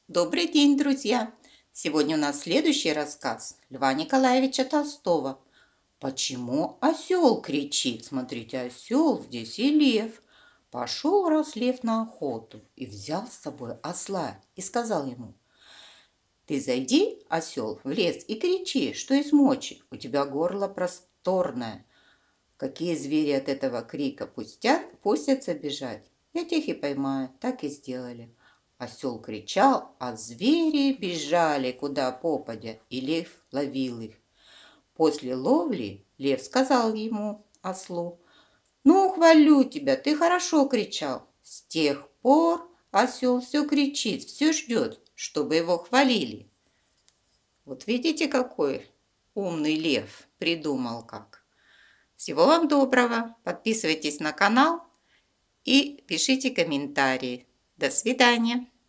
Добрый день, друзья! Сегодня у нас следующий рассказ Льва Николаевича Толстого. Почему осел кричит? Смотрите, осел здесь и лев. Пошел раз лев на охоту и взял с собой осла и сказал ему: ты зайди, осел, в лес и кричи, что из мочи, у тебя горло просторное. Какие звери от этого крика пустятся бежать? Я тех и поймаю. Так и сделали. Осел кричал, а звери бежали куда попадя, и лев ловил их. После ловли лев сказал ему, ослу: ну, хвалю тебя, ты хорошо кричал. С тех пор осел все кричит, все ждет, чтобы его хвалили. Вот видите, какой умный лев придумал как. Всего вам доброго. Подписывайтесь на канал и пишите комментарии. До свидания.